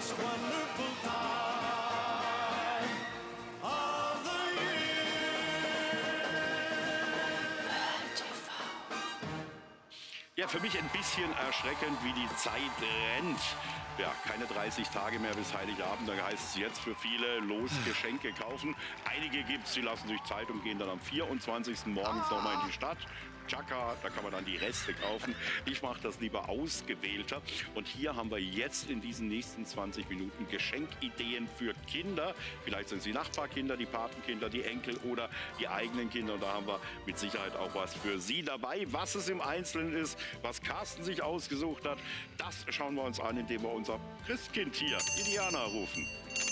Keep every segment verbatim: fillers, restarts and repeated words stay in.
most wonderful time of the Ja, für mich ein bisschen erschreckend, wie die Zeit rennt. Ja, keine dreißig Tage mehr bis Heiligabend. Da heißt es jetzt für viele los Geschenke kaufen. Einige gibt es, die lassen sich Zeit und gehen dann am vierundzwanzigsten morgens oh. nochmal in die Stadt. Chaka, da kann man dann die Reste kaufen. Ich mache das lieber ausgewählter. Und hier haben wir jetzt in diesen nächsten zwanzig Minuten Geschenkideen für Kinder. Vielleicht sind es die Nachbarkinder, die Patenkinder, die Enkel oder die eigenen Kinder. Und da haben wir mit Sicherheit auch was für Sie dabei. Was es im Einzelnen ist, was Carsten sich ausgesucht hat, das schauen wir uns an, indem wir unser Christkind hier, die Diana, rufen.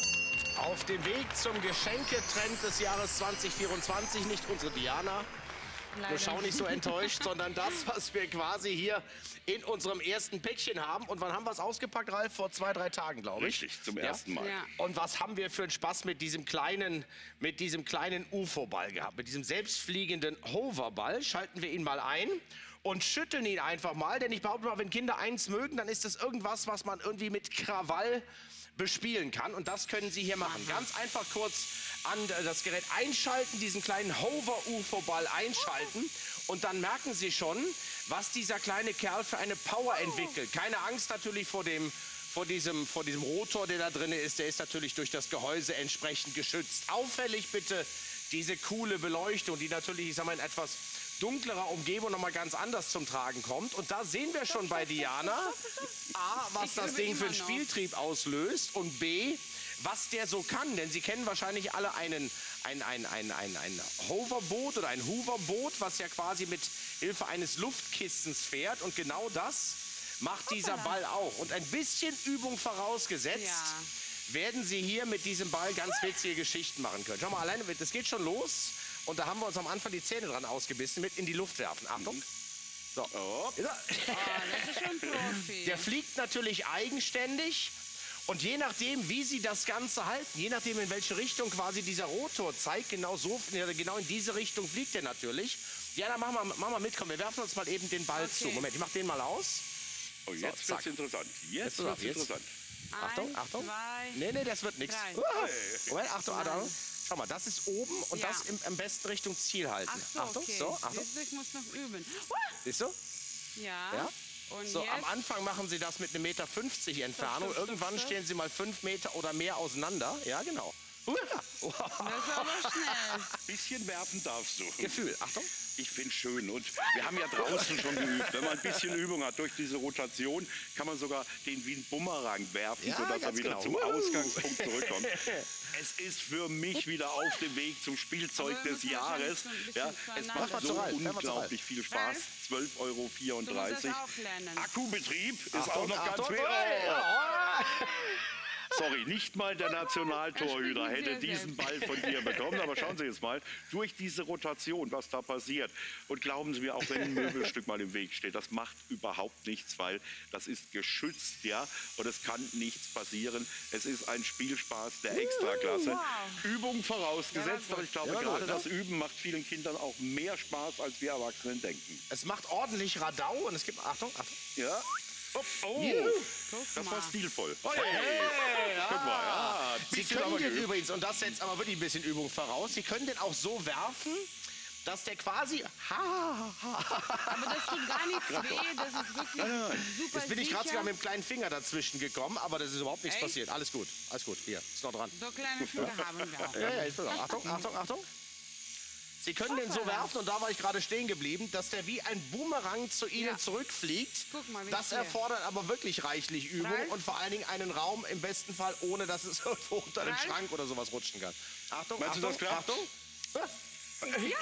Auf dem Weg zum Geschenketrend des Jahres zwanzig vierundzwanzig, nicht unsere Diana. Wir schauen nicht so enttäuscht, sondern das, was wir quasi hier in unserem ersten Päckchen haben. Und wann haben wir es ausgepackt, Ralf? Vor zwei, drei Tagen, glaube ich. Richtig, zum ja? ersten Mal. Ja. Und was haben wir für einen Spaß mit diesem kleinen, mit diesem kleinen U F O-Ball gehabt? Mit diesem selbstfliegenden Hoverball. Schalten wir ihn mal ein und schütteln ihn einfach mal. Denn ich behaupte mal, wenn Kinder eins mögen, dann ist das irgendwas, was man irgendwie mit Krawall bespielen kann. Und das können Sie hier machen. Ganz einfach kurz an das Gerät einschalten, diesen kleinen Hover-U F O-Ball einschalten. Und dann merken Sie schon, was dieser kleine Kerl für eine Power entwickelt. Keine Angst natürlich vor dem, vor diesem, vor diesem Rotor, der da drin ist. Der ist natürlich durch das Gehäuse entsprechend geschützt. Auffällig bitte diese coole Beleuchtung, die natürlich, ich sag mal, in etwas dunklerer Umgebung noch mal ganz anders zum Tragen kommt. Und da sehen wir schon bei Diana, A, was das Ding für einen Spieltrieb auslöst und B, was der so kann. Denn Sie kennen wahrscheinlich alle einen, ein, ein, ein, ein, ein Hoverboot oder ein Hooverboot, was ja quasi mit Hilfe eines Luftkistens fährt. Und genau das macht dieser Ball auch. Und ein bisschen Übung vorausgesetzt, ja, werden Sie hier mit diesem Ball ganz witzige Geschichten machen können. Schau mal, alleine, das geht schon los. Und da haben wir uns am Anfang die Zähne dran ausgebissen, mit in die Luft werfen. Achtung. So. Oh. Oh, das ist schon Profi. Der fliegt natürlich eigenständig. Und je nachdem, wie Sie das Ganze halten, je nachdem, in welche Richtung quasi dieser Rotor zeigt, genau, so, genau in diese Richtung fliegt er natürlich. Ja, dann machen wir, machen wir mit. Komm, wir werfen uns mal eben den Ball okay. zu. Moment, ich mach den mal aus. Oh, jetzt so, wird's interessant. Jetzt, jetzt wird's jetzt. interessant. Achtung, Eins, Achtung. Zwei, nee, nee, das wird nichts. Moment, Achtung, Achtung. Schau mal, das ist oben und ja, das im, am besten Richtung Ziel halten. Ach so, Achtung, okay. so, Achtung. Ich muss noch üben. Siehst du? Ja. ja? Und so, jetzt? Am Anfang machen Sie das mit einem Meter fünfzig Entfernung. Stopp, stopp, Irgendwann stopp. stehen Sie mal fünf Meter oder mehr auseinander. Ja, genau. Das ist aber schnell. Bisschen werfen darfst du. Gefühl, Achtung. Ich finde es schön. Und wir haben ja draußen schon geübt. Wenn man ein bisschen Übung hat durch diese Rotation, kann man sogar den wie ein Bumerang werfen, ja, sodass er wieder genau. zum Ausgangspunkt zurückkommt. Es ist für mich wieder auf dem Weg zum Spielzeug aber des Jahres. Ja, es macht so unglaublich viel Spaß. zwölf Euro vierunddreißig. Akkubetrieb ist Achtung, auch noch Achtung, ganz oh. Sorry, nicht mal der Nationaltorhüter hätte diesen Ball von dir bekommen. Aber schauen Sie jetzt mal, durch diese Rotation, was da passiert. Und glauben Sie mir, auch wenn ein Möbelstück mal im Weg steht, das macht überhaupt nichts, weil das ist geschützt, ja. Und es kann nichts passieren. Es ist ein Spielspaß der Extraklasse. Wow. Übung vorausgesetzt, Ja, aber ich glaube, ja, gerade gut, das ne? Üben macht vielen Kindern auch mehr Spaß, als wir Erwachsenen denken. Es macht ordentlich Radau und es gibt, Achtung, Achtung. Ja. Oh, oh. Das war stilvoll. Oh, hey. Hey, ja. Guck mal, ja. Sie können den übrigens, und das setzt aber wirklich ein bisschen Übung voraus, Sie können den auch so werfen, dass der quasi... Ha, ha, aber das tut gar nichts weh, das ist wirklich nein, nein. super Jetzt bin ich gerade sicher. sogar mit dem kleinen Finger dazwischen gekommen, aber das ist überhaupt nichts Echt? passiert. Alles gut, alles gut. Hier, ist noch dran. So kleine Finger haben wir auch. Ja, ja, ist klar. Achtung, Achtung, Achtung. Sie können den so werfen, und da war ich gerade stehen geblieben, dass der wie ein Boomerang zu Ihnen Ja. zurückfliegt. Guck mal, wie Das hier. erfordert aber wirklich reichlich Übung Ralf? und vor allen Dingen einen Raum im besten Fall, ohne dass es irgendwo unter den Ralf? Schrank oder sowas rutschen kann. Achtung, Meinst du, Achtung, das klappt? Achtung. Ja. Ja, ja,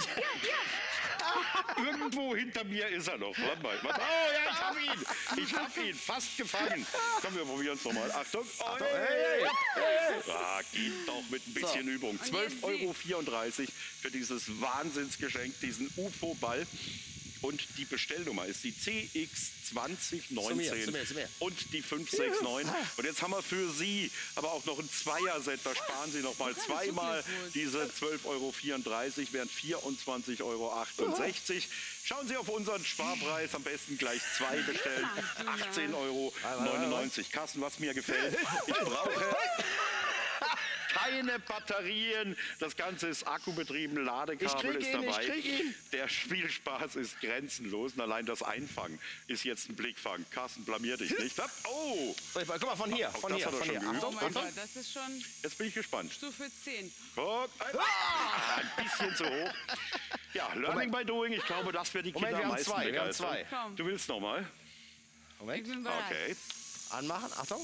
ja. Irgendwo hinter mir ist er noch. Warte mal. Warte. Oh ja, ich hab ihn. Ich hab ihn fast gefangen. Komm, wir probieren es nochmal. Achtung. Oh, Achtung. Hey, hey. Ah, geht doch mit ein bisschen So. Übung. zwölf Euro vierunddreißig für dieses Wahnsinnsgeschenk, diesen U F O-Ball. Und die Bestellnummer ist die C X zwanzig Zu mir, neunzehn zu mir, zu mir. und die fünf sechs neun. Und jetzt haben wir für Sie aber auch noch ein Zweier-Set. Da sparen Sie noch mal zweimal diese zwölf Euro vierunddreißig, während vierundzwanzig Euro achtundsechzig. Schauen Sie auf unseren Sparpreis, am besten gleich zwei bestellen. achtzehn Euro neunundneunzig. Carsten, was mir gefällt, ich brauche keine Batterien. Das Ganze ist akkubetrieben, Ladekabel Ich krieg ist ihn, ich dabei. krieg ihn. Der Spielspaß ist grenzenlos und allein das Einfangen ist jetzt ein Blickfang. Carsten, blamier dich nicht. Hopp, oh, So, ich mal, guck mal, von hier, Auch von das hier, hat er von schon hier. geübt. Oh Achtung, mein Achtung. Gott, das ist schon jetzt bin ich gespannt. Stufe zehn. Guck, ein, ah, ein bisschen zu hoch. Ja, Learning by Doing. Ich glaube, das wird die Kinder Moment, wir am haben meisten zwei, wir haben begeistern. zwei. Komm. Du willst noch mal? Ich Moment, bin bereit. Okay. anmachen, Achtung.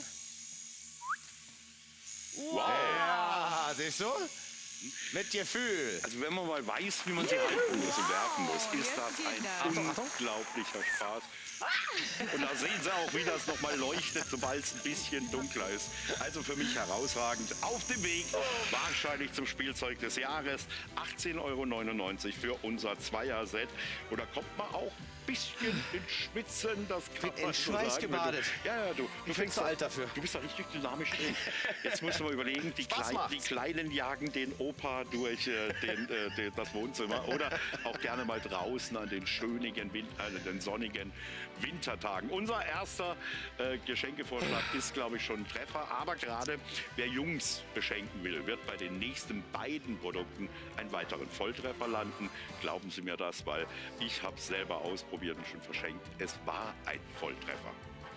Wow. Ah, siehst du? Mit Gefühl. Also wenn man mal weiß, wie man sie halten muss und werfen muss, ist jetzt das geht ein das. Achtung, Achtung. unglaublicher Spaß. Und da sehen Sie auch, wie das noch mal leuchtet, sobald es ein bisschen dunkler ist. Also für mich herausragend. Auf dem Weg, wahrscheinlich zum Spielzeug des Jahres. achtzehn Euro neunundneunzig für unser Zweier-Set. Oder kommt man auch ein bisschen ins Schwitzen, das kann In man so Schweiß sagen. gebadet. Ja, ja, du, du bin zu alt dafür. Du bist da richtig dynamisch drin. Jetzt musst du mal überlegen, die, Spaß Klei macht's. die Kleinen jagen den Opa durch äh, den, äh, den, das Wohnzimmer. Oder auch gerne mal draußen an den schönen, Win äh, den sonnigen Wintertagen. Unser erster äh, Geschenkevorschlag ist, glaube ich, schon ein Treffer. Aber gerade wer Jungs beschenken will, wird bei den nächsten beiden Produkten einen weiteren Volltreffer landen. Glauben Sie mir das, weil ich habe es selber ausprobiert und schon verschenkt. Es war ein Volltreffer.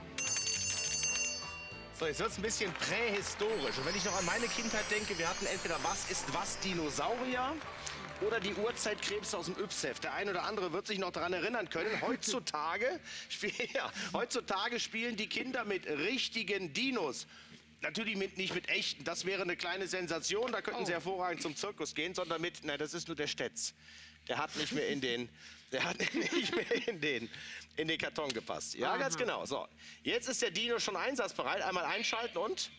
So, jetzt wird es ein bisschen prähistorisch. Und wenn ich noch an meine Kindheit denke, wir hatten entweder Was ist was Dinosaurier oder die Urzeitkrebse aus dem Yps-Heft. Der eine oder andere wird sich noch daran erinnern können. Heutzutage, spiel, ja, heutzutage spielen die Kinder mit richtigen Dinos. Natürlich mit, nicht mit echten, das wäre eine kleine Sensation. Da könnten sie hervorragend zum Zirkus gehen, sondern mit, na, das ist nur der Stetz. Der hat nicht mehr in den, der hat nicht mehr in den, in den Karton gepasst. Ja, ganz genau. So, jetzt ist der Dino schon einsatzbereit. Einmal einschalten und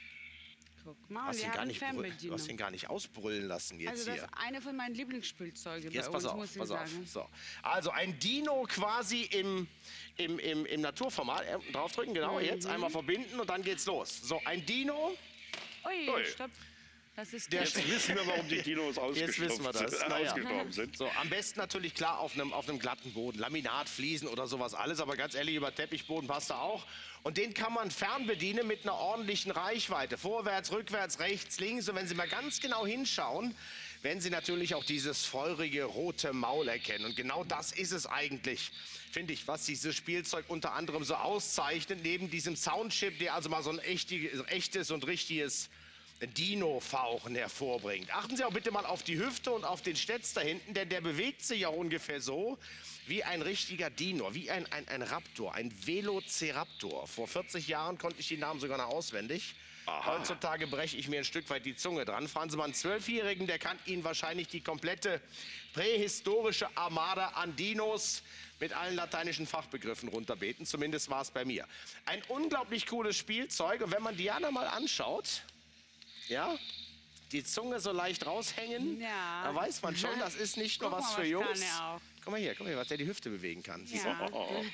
Guck mal, hast wir ihn gar haben nicht, brü- du Fernbedienung. hast ihn gar nicht ausbrüllen lassen jetzt Also das hier. ist eine von meinen Lieblingsspielzeugen Jetzt bei pass uns, auf, muss ich pass auf. sagen. So. Also ein Dino quasi im, im, im, im Naturformat. Äh, draufdrücken, genau. Jetzt einmal verbinden und dann geht's los. So, ein Dino. Ui, Ui. stopp. Das ist Der der. Jetzt wissen wir, warum die Dinos Jetzt wissen wir ausgestorben das. sind. Naja. Ausgestorben sind. So, am besten natürlich klar auf einem, auf einem glatten Boden. Laminat, Fliesen oder sowas alles. Aber ganz ehrlich, über Teppichboden passt er auch. Und den kann man fernbedienen mit einer ordentlichen Reichweite. Vorwärts, rückwärts, rechts, links. Und wenn Sie mal ganz genau hinschauen, werden Sie natürlich auch dieses feurige rote Maul erkennen. Und genau das ist es eigentlich, finde ich, was dieses Spielzeug unter anderem so auszeichnet. Neben diesem Soundchip, der also mal so ein echtiges, echtes und richtiges Dino-Fauchen hervorbringt. Achten Sie auch bitte mal auf die Hüfte und auf den Stetz da hinten, denn der bewegt sich ja ungefähr so wie ein richtiger Dino, wie ein, ein, ein Raptor, ein Velociraptor. Vor vierzig Jahren konnte ich die Namen sogar noch auswendig. Heutzutage breche ich mir ein Stück weit die Zunge dran. Fragen Sie mal einen Zwölfjährigen, der kann Ihnen wahrscheinlich die komplette prähistorische Armada an Dinos mit allen lateinischen Fachbegriffen runterbeten. Zumindest war es bei mir. Ein unglaublich cooles Spielzeug. Und wenn man Diana mal anschaut, ja, die Zunge so leicht raushängen, Ja. da weiß man schon, das ist nicht nur Guck was mal, für was Jungs. kann er auch. Guck mal hier, guck mal hier, was der die Hüfte bewegen kann. Siehst du? Ja.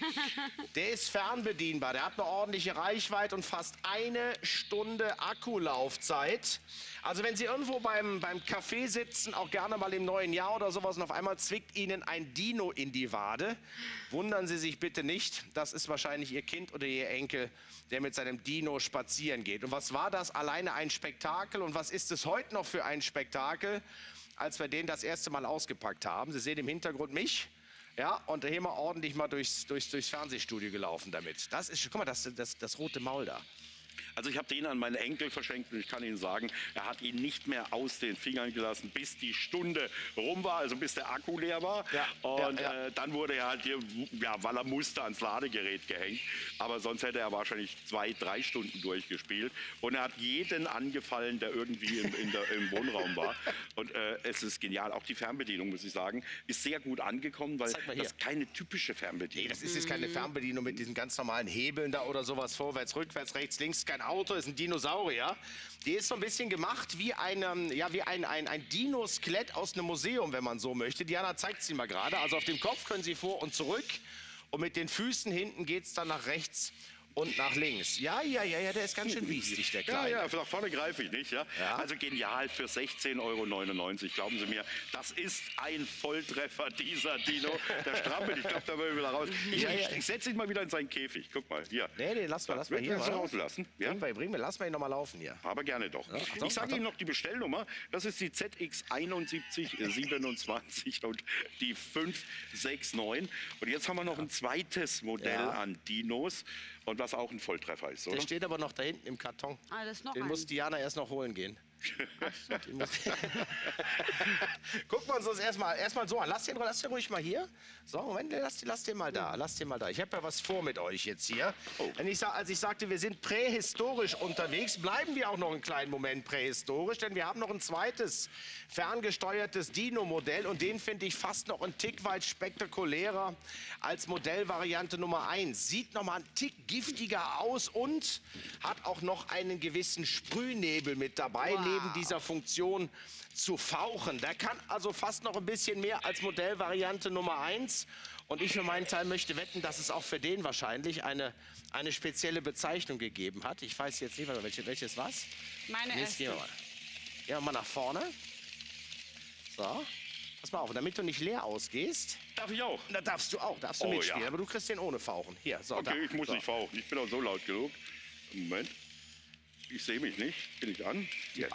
Der ist fernbedienbar, der hat eine ordentliche Reichweite und fast eine Stunde Akkulaufzeit. Also wenn Sie irgendwo beim, beim Café sitzen, auch gerne mal im neuen Jahr oder sowas, und auf einmal zwickt Ihnen ein Dino in die Wade, wundern Sie sich bitte nicht, das ist wahrscheinlich Ihr Kind oder Ihr Enkel, der mit seinem Dino spazieren geht. Und was war das? Alleine ein Spektakel. Und was ist es heute noch für ein Spektakel, als wir den das erste Mal ausgepackt haben? Sie sehen im Hintergrund mich. Ja, und da haben wir ordentlich mal durchs, durchs, durchs Fernsehstudio gelaufen damit. Das ist, guck mal, das, das, das rote Maul da. Also ich habe den an meinen Enkel verschenkt und ich kann Ihnen sagen, er hat ihn nicht mehr aus den Fingern gelassen, bis die Stunde rum war, also bis der Akku leer war. Ja, und ja, ja. Äh, dann wurde er halt, hier, ja, weil er musste, ans Ladegerät gehängt. Aber sonst hätte er wahrscheinlich zwei, drei Stunden durchgespielt. Und er hat jeden angefallen, der irgendwie im, in der, im Wohnraum war. Und äh, es ist genial. Auch die Fernbedienung, muss ich sagen, ist sehr gut angekommen, weil Zeig mal hier. das keine typische Nee, Fernbedienung das ist jetzt keine Fernbedienung mit diesen ganz normalen Hebeln da oder sowas, vorwärts, rückwärts, rechts, links, ist kein Auto, ist ein Dinosaurier. Die ist so ein bisschen gemacht wie, eine, ja, wie ein, ein, ein Dino-Skelett aus einem Museum, wenn man so möchte. Diana zeigt sie mal gerade. Also auf dem Kopf können sie vor und zurück. Und mit den Füßen hinten geht es dann nach rechts und nach links. Ja, ja, ja, ja, der ist ganz schön biestig, der Ja, Kleine. ja, nach vorne greife ich nicht, ja? Ja. Also genial für sechzehn Euro neunundneunzig, glauben Sie mir. Das ist ein Volltreffer, dieser Dino. Der strampelt, ich glaube, da will er wieder raus. Ich, Ja, ja. ich, ich setze ihn mal wieder in seinen Käfig. Guck mal, hier. Nee, nee, lass mal, lass mal hier. Willst du mal. rauslassen? Ja? Bring wir, bring wir, lass mal ihn noch mal laufen hier. Aber gerne doch. Achtung, ich sage Achtung. Ihnen noch die Bestellnummer. Das ist die Z X eins eins siebenundzwanzig und die fünf sechs neun. Und jetzt haben wir noch ein zweites Modell Ja. an Dinos. Und was auch ein Volltreffer ist, oder? Der steht aber noch da hinten im Karton. Ah, das ist noch Den ein. muss Diana erst noch holen gehen. Die muss Gucken wir uns das erstmal erstmal so an. Lass den, lass den ruhig mal hier. So, Moment, lass, den- lass den mal da. Lass den mal da. Ich habe ja was vor mit euch jetzt hier. Wenn ich, sa- als ich sagte, wir sind prähistorisch unterwegs, bleiben wir auch noch einen kleinen Moment prähistorisch, denn wir haben noch ein zweites ferngesteuertes Dino-Modell und den finde ich fast noch ein Tick weit spektakulärer als Modellvariante Nummer eins. Sieht noch mal ein Tick giftiger aus und hat auch noch einen gewissen Sprühnebel mit dabei, neben dieser Funktion zu fauchen. Der kann also fast noch ein bisschen mehr als Modellvariante Nummer eins. Und ich für meinen Teil möchte wetten, dass es auch für den wahrscheinlich eine, eine spezielle Bezeichnung gegeben hat. Ich weiß jetzt nicht, warte mal, welche, welches was. Meine Jetzt gehen wir erste. mal. Gehen wir mal nach vorne. So. Pass mal auf, und damit du nicht leer ausgehst, Darf ich auch? da darfst du auch, darfst du Oh, mitspielen. ja. Aber du kriegst den ohne Fauchen. Hier, so, da. Okay, ich muss so. nicht fauchen. Ich bin auch so laut genug. Moment. Ich sehe mich nicht. Bin ich an? Jetzt.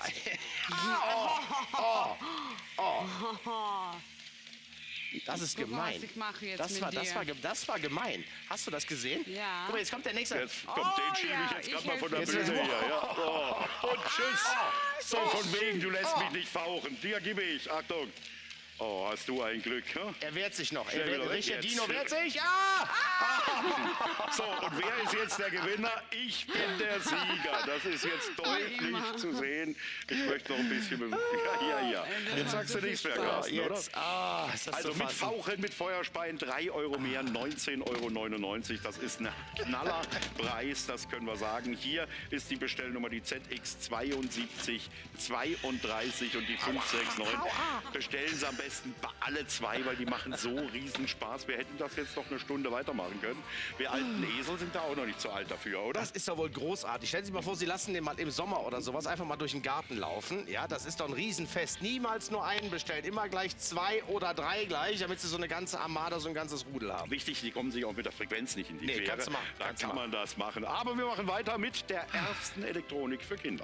Das ist Guck mal, gemein. was ich mache jetzt das, mit war, das, dir. war, ge- das war gemein. Hast du das gesehen? Ja. Guck mal, jetzt kommt der nächste. Jetzt kommt, Oh, den schiebe ja, ich jetzt ich gerade mal von der helfe Bühne dir. hier. Ja. Oh. Und tschüss. So, von wegen, du lässt mich nicht fauchen. Dir gebe ich. Achtung. Oh, hast du ein Glück. Hm? Er wehrt sich noch. Er Schnell wehrt, wieder weg Richard jetzt. Dino wehrt sich. Ja! So, und wer ist jetzt der Gewinner? Ich bin der Sieger. Das ist jetzt deutlich immer. zu sehen. Ich möchte noch ein bisschen... be- Ja, ja, ja. Jetzt sagst du nichts mehr, Carsten, oder? Jetzt, ah, ist das Also so mit fassen. Fauchen, mit Feuerspeien, drei Euro mehr, neunzehn Euro neunundneunzig. Das ist ein Knallerpreis, das können wir sagen. Hier ist die Bestellnummer, die Z X zweiundsiebzig zweiunddreißig und die fünf sechs neun. Bestellen Sie am besten bei alle zwei, weil die machen so riesen Spaß. Wir hätten das jetzt noch eine Stunde weitermachen können. Wir alten Esel sind da auch noch nicht zu alt dafür, oder? Das ist doch wohl großartig. Stellen Sie sich mal vor, Sie lassen den mal im Sommer oder sowas einfach mal durch den Garten laufen. Ja, das ist doch ein Riesenfest. Niemals nur einen bestellen, immer gleich zwei oder drei gleich, damit Sie so eine ganze Armada, so ein ganzes Rudel haben. Wichtig, die kommen sich auch mit der Frequenz nicht in die Nee, Quere. kannst du machen, Da kannst du kann man das machen. Aber wir machen weiter mit der ersten Elektronik für Kinder.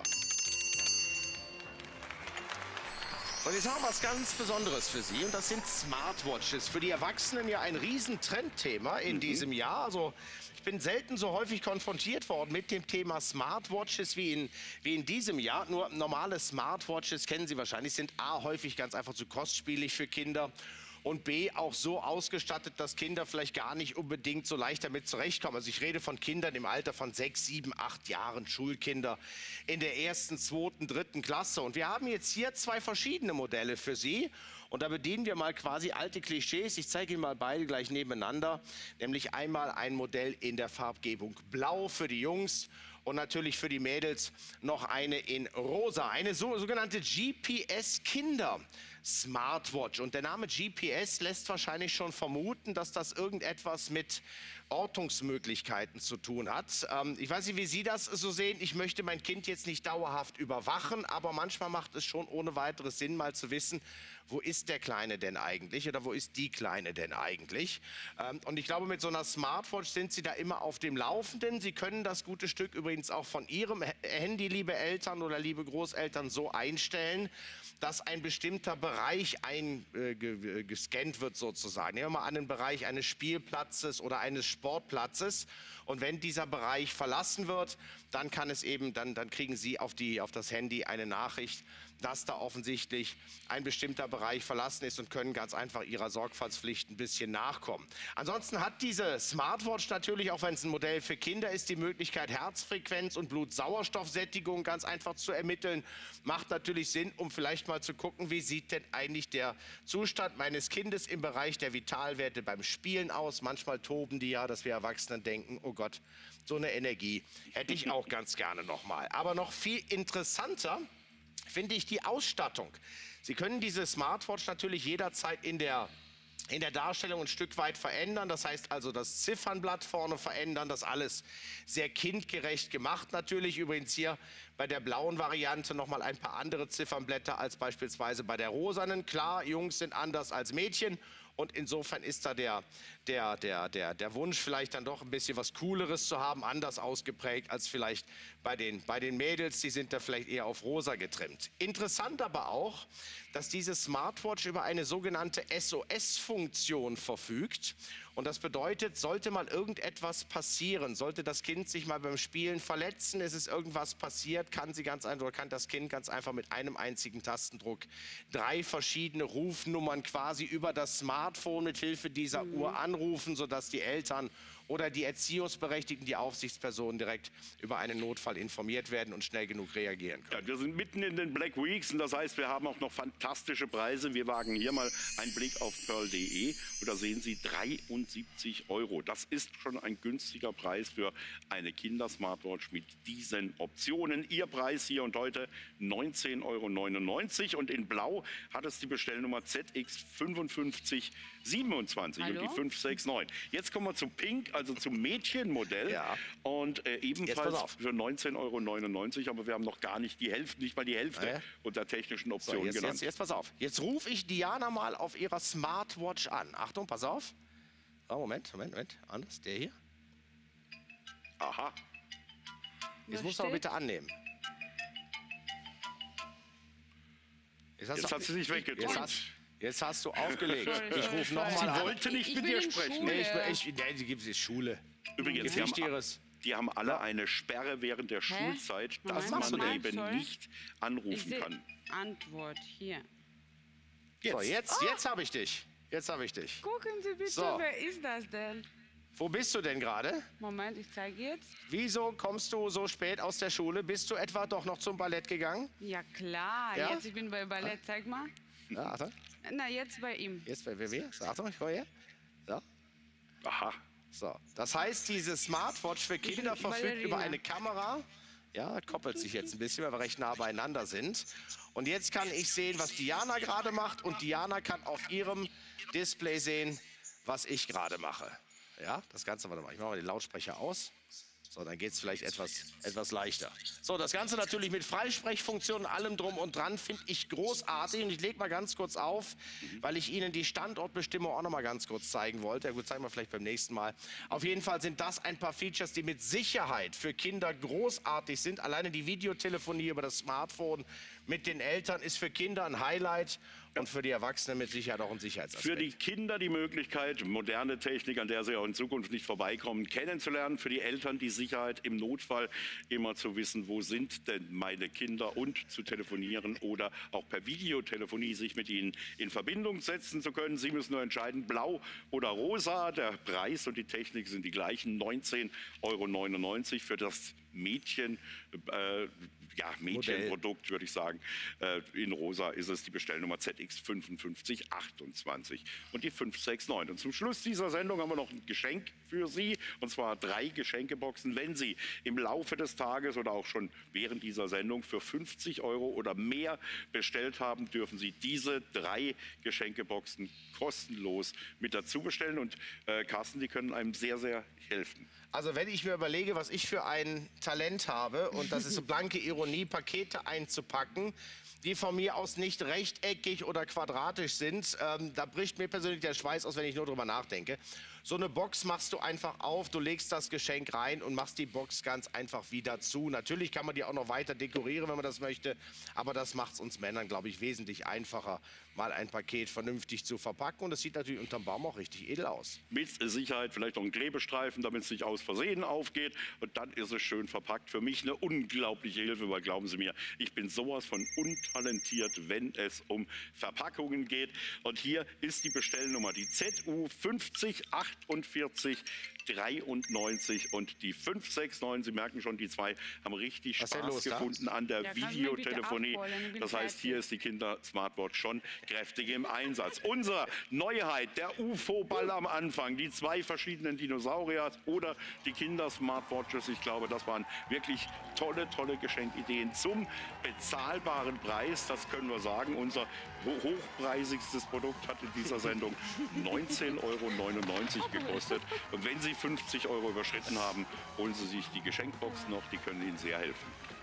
Und jetzt haben wir was ganz Besonderes für Sie und das sind Smartwatches. Für die Erwachsenen ja ein Riesentrendthema in diesem Jahr. Also ich bin selten so häufig konfrontiert worden mit dem Thema Smartwatches wie in, wie in diesem Jahr. Nur normale Smartwatches, kennen Sie wahrscheinlich, sind A, häufig ganz einfach zu kostspielig für Kinder. Und B, auch so ausgestattet, dass Kinder vielleicht gar nicht unbedingt so leicht damit zurechtkommen. Also ich rede von Kindern im Alter von sechs, sieben, acht Jahren, Schulkinder in der ersten, zweiten, dritten Klasse. Und wir haben jetzt hier zwei verschiedene Modelle für Sie. Und da bedienen wir mal quasi alte Klischees. Ich zeige Ihnen mal beide gleich nebeneinander. Nämlich einmal ein Modell in der Farbgebung Blau für die Jungs. Und natürlich für die Mädels noch eine in Rosa, eine so, sogenannte G P S-Kinder-Smartwatch. Und der Name G P S lässt wahrscheinlich schon vermuten, dass das irgendetwas mit Ortungsmöglichkeiten zu tun hat. Ähm, ich weiß nicht, wie Sie das so sehen. Ich möchte mein Kind jetzt nicht dauerhaft überwachen, aber manchmal macht es schon ohne weiteres Sinn, mal zu wissen, wo ist der Kleine denn eigentlich oder wo ist die Kleine denn eigentlich? Ähm, und ich glaube, mit so einer Smartwatch sind Sie da immer auf dem Laufenden. Sie können das gute Stück übrigens auch von Ihrem H- Handy, liebe Eltern oder liebe Großeltern, so einstellen, dass ein bestimmter Bereich eingescannt wird sozusagen. Nehmen wir mal an den Bereich eines Spielplatzes oder eines Sportplatzes. Und wenn dieser Bereich verlassen wird, dann kann es eben, dann, dann kriegen Sie auf, die, auf das Handy eine Nachricht, dass da offensichtlich ein bestimmter Bereich verlassen ist und können ganz einfach Ihrer Sorgfaltspflicht ein bisschen nachkommen. Ansonsten hat diese Smartwatch natürlich, auch wenn es ein Modell für Kinder ist, die Möglichkeit, Herzfrequenz und Blutsauerstoffsättigung ganz einfach zu ermitteln. Macht natürlich Sinn, um vielleicht mal zu gucken, wie sieht denn denn eigentlich der Zustand meines Kindes im Bereich der Vitalwerte beim Spielen aus? Manchmal toben die ja, dass wir Erwachsenen denken, oh Gott, so eine Energie hätte ich auch ganz gerne nochmal. Aber noch viel interessanter finde ich die Ausstattung. Sie können diese Smartwatch natürlich jederzeit in der in der Darstellung ein Stück weit verändern. Das heißt also das Ziffernblatt vorne verändern, das alles sehr kindgerecht gemacht. Natürlich übrigens hier bei der blauen Variante noch mal ein paar andere Ziffernblätter als beispielsweise bei der rosanen. Klar, Jungs sind anders als Mädchen. Und insofern ist da der, der, der, der, der Wunsch, vielleicht dann doch ein bisschen was Cooleres zu haben, anders ausgeprägt als vielleicht bei den, bei den Mädels. Die sind da vielleicht eher auf rosa getrimmt. Interessant aber auch, dass diese Smartwatch über eine sogenannte S O S-Funktion verfügt. Und das bedeutet, sollte mal irgendetwas passieren, sollte das Kind sich mal beim Spielen verletzen, es ist irgendwas passiert, kann sie ganz einfach, kann das Kind ganz einfach mit einem einzigen Tastendruck drei verschiedene Rufnummern quasi über das Smartphone mit Hilfe dieser mhm. Uhr anrufen, sodass die Eltern oder die Erziehungsberechtigten, die Aufsichtspersonen direkt über einen Notfall informiert werden und schnell genug reagieren können. Ja, wir sind mitten in den Black Weeks und das heißt, wir haben auch noch fantastische Preise. Wir wagen hier mal einen Blick auf pearl punkt de und da sehen Sie dreiundsiebzig Euro. Das ist schon ein günstiger Preis für eine Kinder-Smartwatch mit diesen Optionen. Ihr Preis hier und heute neunzehn Euro neunundneunzig und in Blau hat es die Bestellnummer Z X fünfundfünfzig siebenundzwanzig Hallo? und die fünf sechs neun. Jetzt kommen wir zum Pink, also zum Mädchenmodell. Ja. Und äh, Jetzt pass ebenfalls auf. für neunzehn Euro neunundneunzig, aber wir haben noch gar nicht die Hälfte, nicht mal die Hälfte Ja. unter technischen So, Optionen jetzt, genannt. jetzt, jetzt pass auf. Jetzt rufe ich Diana mal auf ihrer Smartwatch an. Achtung, pass auf. Oh, Moment, Moment, Moment. Anders, der hier. Aha. Jetzt Was musst du aber steht? bitte annehmen. Jetzt hast, Jetzt du, hat sie sich jetzt weggedrückt. hast, jetzt hast du aufgelegt. Sorry, Ich sorry, rufe sorry. nochmal Sie an. wollte nicht Ich mit bin dir in sprechen. Schule. Nee, ich, ich, nee, die gibt es Schule. Übrigens, die haben, Wichtigeres. die haben alle eine Sperre während der Schulzeit, dass machst man du denn? eben Sorry. nicht Ich anrufen sehe kann. Antwort hier. So, jetzt, jetzt habe ich dich. Jetzt habe ich dich. Gucken Sie bitte, So. wer ist das denn? Wo bist du denn gerade? Moment, ich zeige jetzt. Wieso kommst du so spät aus der Schule? Bist du etwa doch noch zum Ballett gegangen? Ja klar, Ja? jetzt ich bin bei Ballett, zeig mal. Ja, Achtung. Na, jetzt bei ihm. Jetzt bei mir. So, Achtung, ich komme her. So. Aha. So. Das heißt, diese Smartwatch für Kinder bin verfügt Ballerina. über eine Kamera. Ja, koppelt sich jetzt ein bisschen, weil wir recht nah beieinander sind. Und jetzt kann ich sehen, was Diana gerade macht. Und Diana kann auf ihrem Display sehen, was ich gerade mache. Ja, das Ganze, warte mal, ich mache mal den Lautsprecher aus. So, dann geht es vielleicht etwas, etwas leichter. So, das Ganze natürlich mit Freisprechfunktion, allem drum und dran, finde ich großartig. Und ich lege mal ganz kurz auf, weil ich Ihnen die Standortbestimmung auch noch mal ganz kurz zeigen wollte. Ja gut, zeigen wir vielleicht beim nächsten Mal. Auf jeden Fall sind das ein paar Features, die mit Sicherheit für Kinder großartig sind. Alleine die Videotelefonie über das Smartphone mit den Eltern ist für Kinder ein Highlight. Und für die Erwachsenen mit Sicherheit auch ein Sicherheitsaspekt. Für die Kinder die Möglichkeit, moderne Technik, an der sie auch in Zukunft nicht vorbeikommen, kennenzulernen. Für die Eltern die Sicherheit, im Notfall immer zu wissen, wo sind denn meine Kinder und zu telefonieren oder auch per Videotelefonie sich mit ihnen in Verbindung setzen zu können. Sie müssen nur entscheiden, blau oder rosa. Der Preis und die Technik sind die gleichen, neunzehn Euro neunundneunzig für das Mädchen, äh, ja, Mädchenprodukt, würde ich sagen. Äh, in rosa ist es die Bestellnummer Z X fünfundfünfzig achtundzwanzig und die fünf sechs neun. Und zum Schluss dieser Sendung haben wir noch ein Geschenk für Sie, und zwar drei Geschenkeboxen. Wenn Sie im Laufe des Tages oder auch schon während dieser Sendung für fünfzig Euro oder mehr bestellt haben, dürfen Sie diese drei Geschenkeboxen kostenlos mit dazu bestellen. Und äh, Carsten, die können einem sehr, sehr helfen. Also wenn ich mir überlege, was ich für ein Talent habe, und das ist so blanke Ironie, Pakete einzupacken, die von mir aus nicht rechteckig oder quadratisch sind, ähm, da bricht mir persönlich der Schweiß aus, wenn ich nur drüber nachdenke. So eine Box machst du einfach auf, du legst das Geschenk rein und machst die Box ganz einfach wieder zu. Natürlich kann man die auch noch weiter dekorieren, wenn man das möchte, aber das macht es uns Männern, glaube ich, wesentlich einfacher, mal ein Paket vernünftig zu verpacken. Und das sieht natürlich unterm Baum auch richtig edel aus. Mit Sicherheit vielleicht noch ein Klebestreifen, damit es nicht aus Versehen aufgeht. Und dann ist es schön verpackt. Für mich eine unglaubliche Hilfe, weil glauben Sie mir, ich bin sowas von untalentiert, wenn es um Verpackungen geht. Und hier ist die Bestellnummer, die Z U fünfzig achtundvierzig dreiundneunzig und die fünf sechs neun. Sie merken schon, die zwei haben richtig Was ist denn Spaß los da? gefunden an der Ja, kannst du mir bitte Videotelefonie. abholen? Ich bin Das heißt, fertig. hier ist die Kinder-Smartwatch schon kräftig im Einsatz. Unsere Neuheit, der U F O-Ball am Anfang, die zwei verschiedenen Dinosaurier oder die Kinder-Smartwatches. Ich glaube, das waren wirklich tolle, tolle Geschenkideen zum bezahlbaren Preis. Das können wir sagen. Unser ho- hochpreisigstes Produkt hat in dieser Sendung neunzehn Euro neunundneunzig gekostet. Und wenn Sie fünfzig Euro überschritten haben, holen Sie sich die Geschenkbox noch. Die können Ihnen sehr helfen.